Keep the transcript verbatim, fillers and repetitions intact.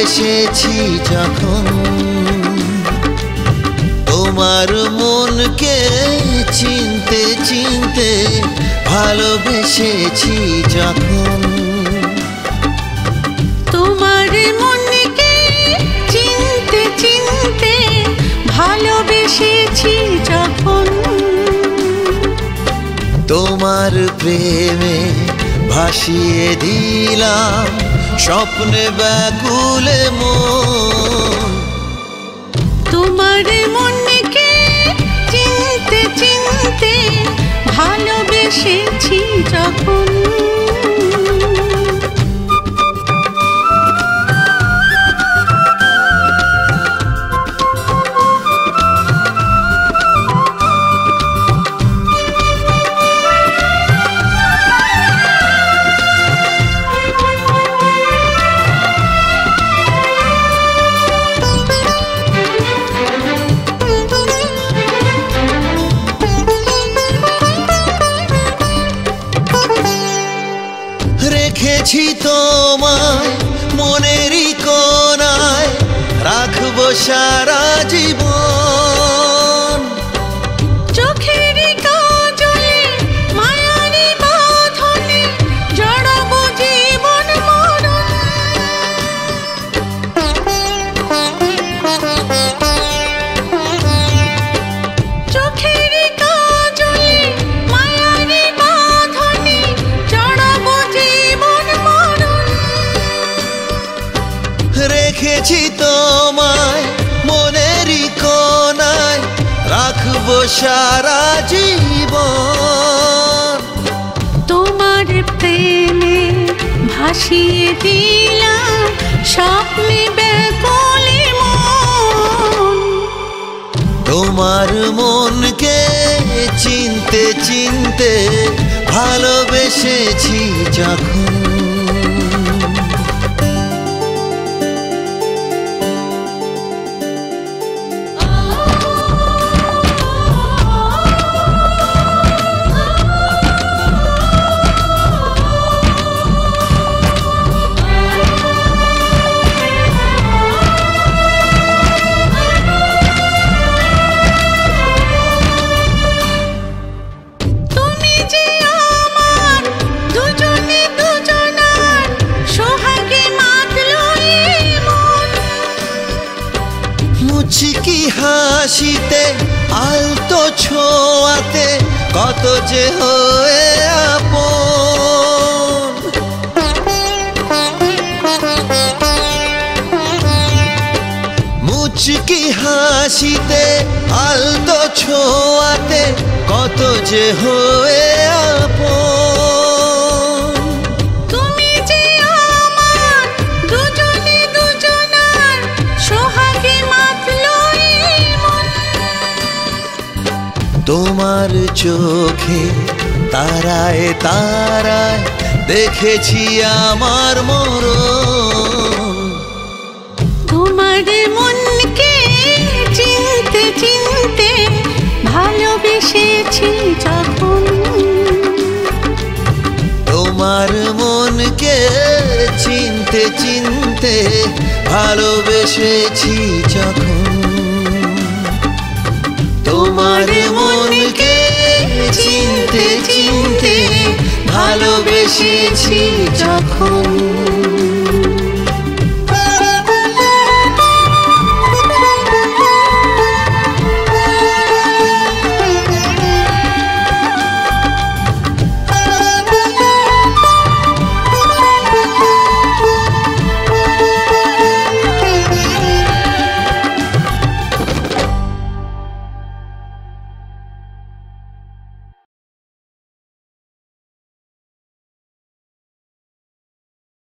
ভালোবেসেছি যখন, তোমার মনকে চিনতে চিনতে ভালোবেসেছি যখন, তোমার মনকে চিনতে চিনতে ভালোবেসেছি যখন, তোমার প্রেমে ভাসিয়ে দিলাম স্বপ্নে ব্যাকুলে মন, তোমার মনকে চিনতে চিনতে ভালোবেসেছি যখন। রেখেছি তোমায় মনেরই কোণায়, রাখবো সারা জীবন, চোখের কাজলে মায়ারি বাঁধনে জড়াবো জীবন মরণ, চোখের কাজলে মায়ারি বাঁধনে জড়াবো জীবন মরণ। রেখেছি তোমায় মনেরই কোণায়, রাখবো সারা জীবন, তোমার প্রেমে ভাসিয়ে দিলাম স্বপ্নে ব্যাকুলে মন, তোমার মনকে চিনতে চিনতে ভালোবেসেছি যখন, মুচকি হাসিতে আলতো ছোঁয়াতে কত যে হয়ে আপন, মুচকি হাসিতে আলতো ছোঁয়াতে কত যে হয়ে আপন, তুমি যে আমার দুজনে দুজনার সোহাগে মাতলো এই মন, তোমার চোখে তারায় তারায় দেখেছি আমার মরণ, তোমার মনকে চিনতে চিনতে ভালোবেসেছি যখন, তোমার মনকে চিনতে চিনতে ভালোবেসেছি যখন, তোমার মনকে চিনতে চিনতে ভালোবেসেছি যখন।